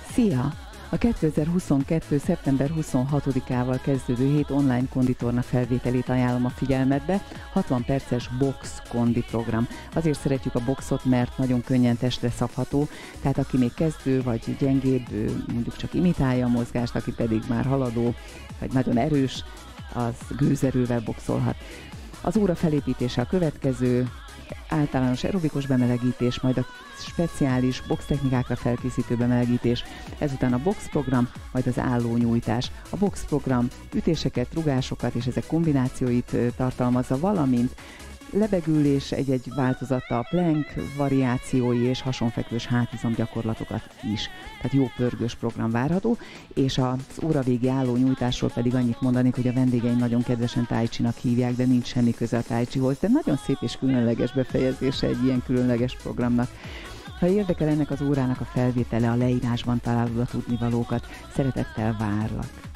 Szia! A 2022. szeptember 26-ával kezdődő hét online konditorna felvételét ajánlom a figyelmetbe, 60 perces box kondi program. Azért szeretjük a boxot, mert nagyon könnyen testre szabható, tehát aki még kezdő vagy gyengébb, mondjuk csak imitálja a mozgást, aki pedig már haladó vagy nagyon erős, az gőzerővel boxolhat. Az óra felépítése a következő: általános aerobikus bemelegítés, majd a speciális boxtechnikákra felkészítő bemelegítés, ezután a boxprogram, majd az állónyújtás. A boxprogram ütéseket, rugásokat és ezek kombinációit tartalmazza, valamint lebegülés egy-egy változata, a plank variációi és hasonfekvős hátizom gyakorlatokat is. Tehát jó pörgős program várható, és az óravégi állónyújtásról pedig annyit mondanék, hogy a vendégeim nagyon kedvesen tai chinak hívják, de nincs semmi köze a tai chihoz, de nagyon szép és különleges befejezése egy ilyen különleges programnak. Ha érdekel ennek az órának a felvétele, a leírásban találod a tudnivalókat. Szeretettel várlak!